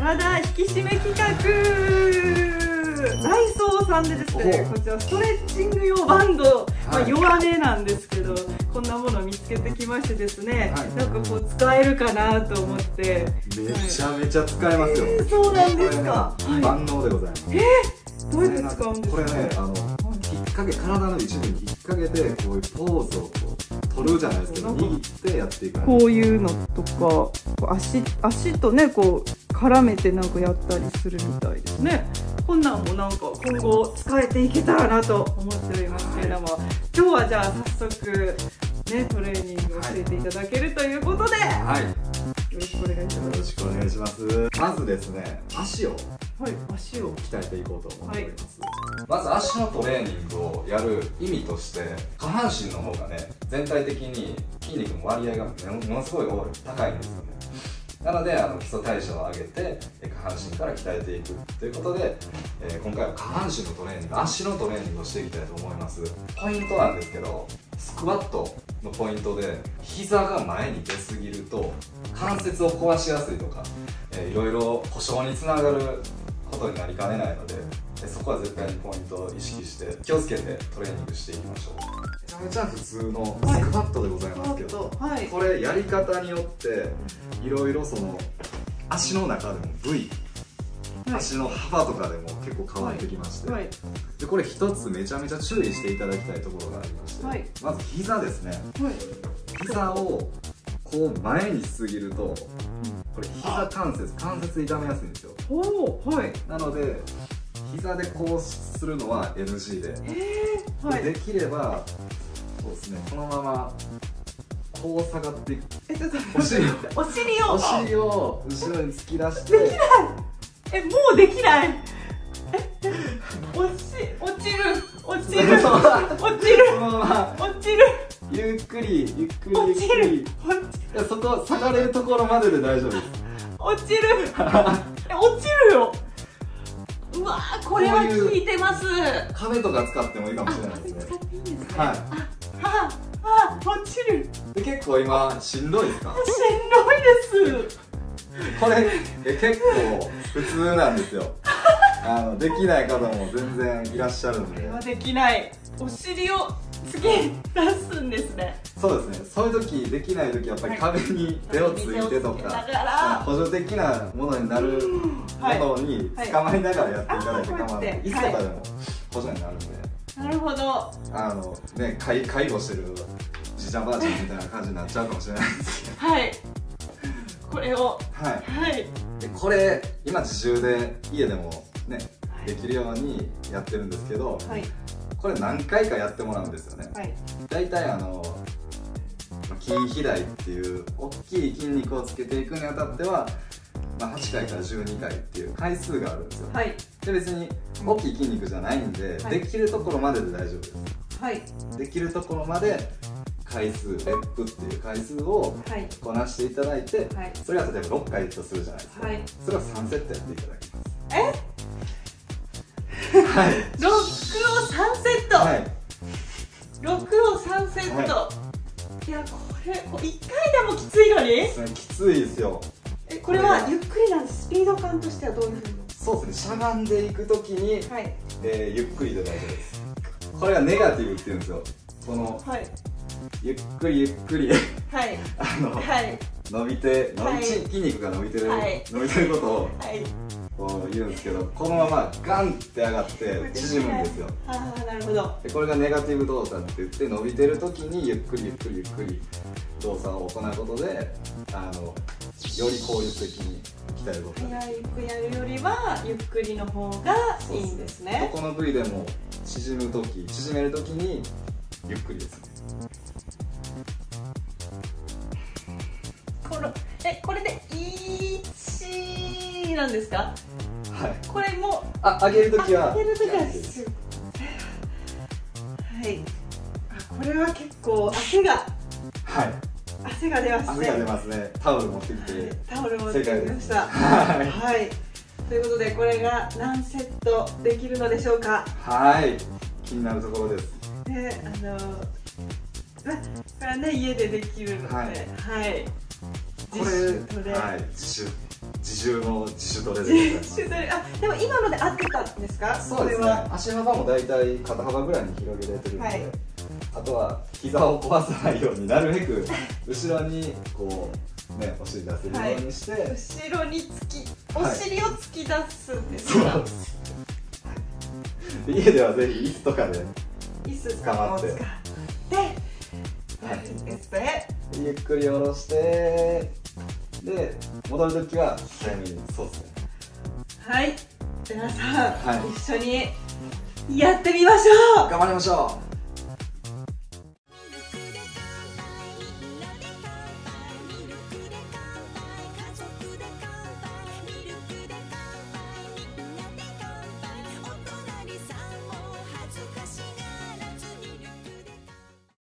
体引き締め企画、ダイソーさんでですね、こちらストレッチング用バンド、弱めなんですけど、こんなものを見つけてきましてですね、なんかこう使えるかなと思って。 めちゃめちゃ使えますよ。 そうなんですか。 万能でございます。 どうやって使うんですか。 これね、引っ掛け、体の一部に引っ掛けて、こういうポーズをこう取るじゃないですけど、握ってやっていく。 こういうのとか、足とね、こう絡めてなんかやったりするみたいですね。こんなんもなんか今後使えていけたらなと思っておりますけれども、今日はじゃあ早速ね、トレーニングを教えていただけるということで、よろしくお願いします。 よろしくお願いします。まずですね、足を足を鍛えていこうと思っております。まず足のトレーニングをやる意味として、下半身の方がね、全体的に筋肉の割合がものすごい高いんですよね。なので基礎代謝を上げて下半身から鍛えていくということで、今回は下半身のトレーニング、足のトレーニングをしていきたいと思います。ポイントなんですけど、スクワットのポイントで、膝が前に出すぎると関節を壊しやすいとか、いろいろ故障につながることになりかねないので、そこは絶対にポイントを意識して気をつけてトレーニングしていきましょう。めちゃめちゃ普通のスクワットでございますけど、これやり方によっていろいろその足の中でも部位、足の幅とかでも結構変わってきまして、でこれ一つめちゃめちゃ注意していただきたいところがありまして、まず膝ですね。膝をこう前にしすぎると、これ膝関節痛めやすいんですよ。なので膝でこうするのは NG で、できればそうですね、このままこう下がっていく。お尻を後ろに突き出して。 できない。もうできない。落ちる。このまま落ちる。 ゆっくりそこ下がれるところまでで大丈夫です。 落ちるよ。うわー、これは効いてます。 壁とか使ってもいいかもしれないですね。 落ちる。 で結構今しんどいですか？ しんどいです。 これ結構普通なんですよ。できない方も全然いらっしゃるんで。これはできない。お尻を突き出すんですね。 そうですね。そういう時、できない時、やっぱり壁に手をついてとか、補助的なものになるものに捕まりながらやっていただいて構わない。椅子とかでも補助になるんで。 なるほど。 介護してるじいちゃんばあちゃんみたいな感じになっちゃうかもしれないですけど。 これを。 これ、今自習で家でもね、できるようにやってるんですけど、これ何回かやってもらうんですよね。だいたい筋肥大っていう大きい筋肉をつけていくにあたっては、8回から12回っていう回数があるんですよ。で別に大きい筋肉じゃないんで、できるところまでで大丈夫です。できるところまで回数、レップっていう回数をこなしていただいて、それが例えば6回とするじゃないですか。それを3セットやっていただきます。 6を3セット。6を3セット。いや、これ1回でもきついのに。 きついですよ。 これはゆっくりなんです。スピード感としてはどういうふうに。 そうですね、しゃがんでいくときに、ゆっくりで大丈夫です。これはネガティブっていうんですよ。この、ゆっくり伸びて、筋肉が伸びてることをこう言うんですけど、このままガンって上がって縮むんですよ。 なるほど。 でこれがネガティブ動作って言って、伸びてる時にゆっくり動作を行うことで、より効率的に鍛えることができる。 ゆっくりやるよりはゆっくりの方がいいんですね。 どこの部位でも縮める時にゆっくりですね。 これで1なんですか？これも上げるときはこれは結構汗が出ますね。 タオル持ってきて。 タオル持ってきました。ということで、これが何セットできるのでしょうか？ 気になるところです。 これはね、家でできるので、 これ自習自主トレでございます。 でも今ので合ってたんですか？ そうですね。足幅もだいたい肩幅ぐらいに広げれてるので、はい、あとは膝を壊さないようになるべく後ろにこうねお尻出せるようにして、はい、 後ろにお尻を突き出すんですか？そうです。 家ではぜひ椅子とかで捕まって、ゆっくり下ろして、で戻るときは早めに、そうですね。 はい、皆さん、一緒にやってみましょう。 頑張りましょう。